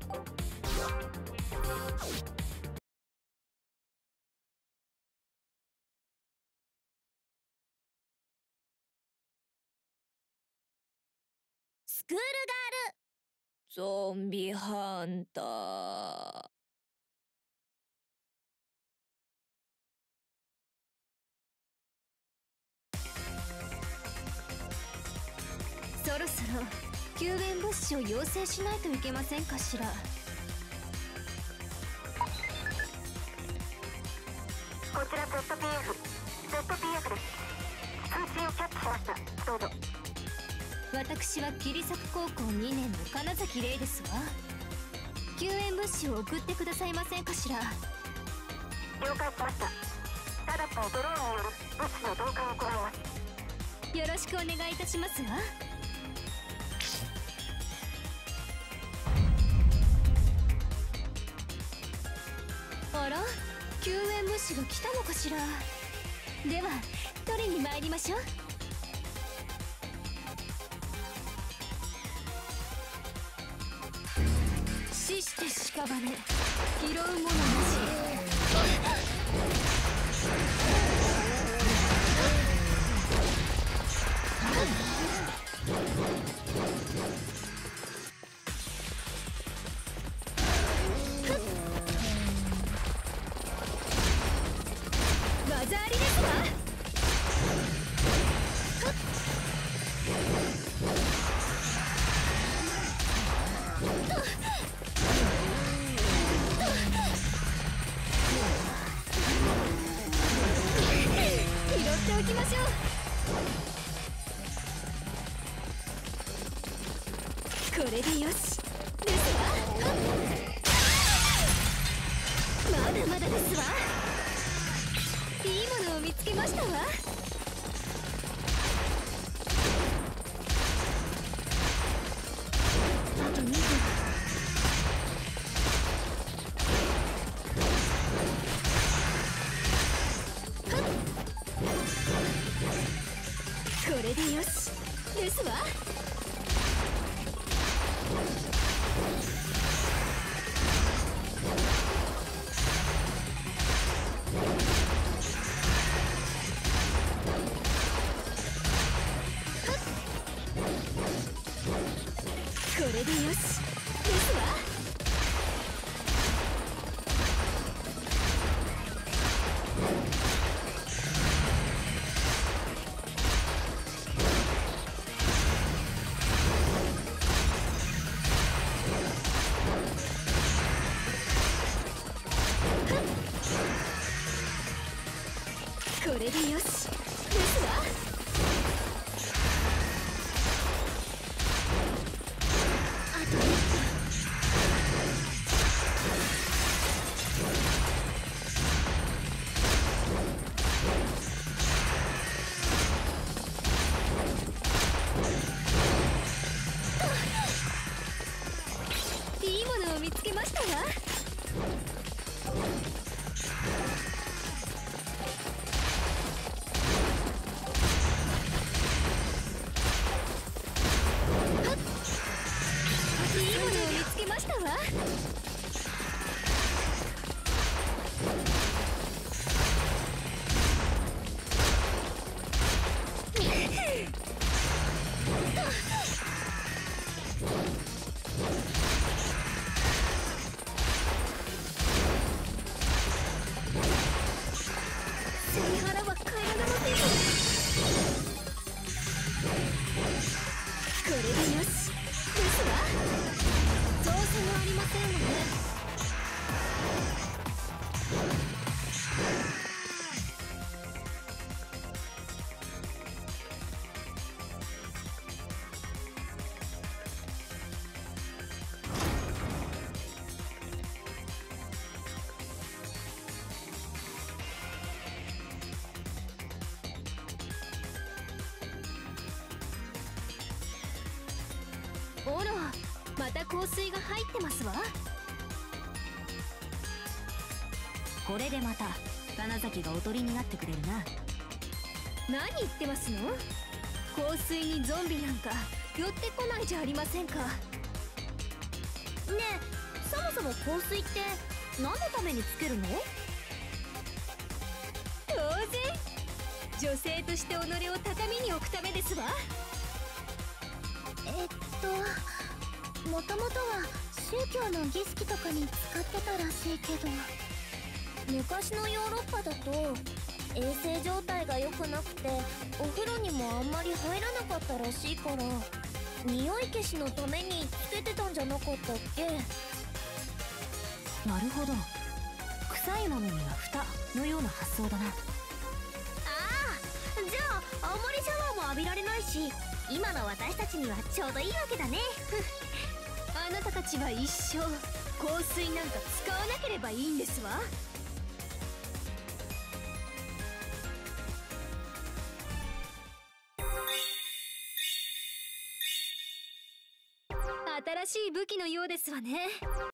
スクールガールゾンビハンター。そろそろ救援物資を要請しないといけませんかしら。 こちら ZPF です。通知をキャッチしました。どうぞ。 私は桐作高校2年の金崎玲ですわ。救援物資を送ってくださいませんかしら。 了解しました。直ちにドローンによる物資の同化を行います。 よろしくお願いいたしますわ。あら、救援物資が来たのかしら。では取りに参りましょう。死して屍、拾うものなし。技ありですわ。拾っておきましょう。これでよしですわ。まだまだですわ。いいものを見つけましたわ。あと2分。これでよしですわ。これでよしですわ。これでよしですわ。あと1分。いいものを見つけましたわ。いいものを見つけましたわ。背腹は変えられませんよ。これでよしですわ。造作がありませんわね。おら、また香水が入ってますわ。 これでまた金崎がおとりになってくれるな。 何言ってますの。香水にゾンビなんか寄ってこないじゃありませんか。ねえ、 も香水って何のためにつけるの？ 当然女性として己を高みに置くためですわ。 もともとは宗教の儀式とかに使ってたらしいけど、昔のヨーロッパだと衛生状態が良くなくてお風呂にもあんまり入らなかったらしいから、匂い消しのためにつけてたんじゃなかったっけ？ なるほど、臭いものには蓋のような発想だな。 ああ、じゃああんまりシャワーも浴びられないし、今の私たちにはちょうどいいわけだね。 あなたたちは一生香水なんか使わなければいいんですわ。新しい武器のようですわね。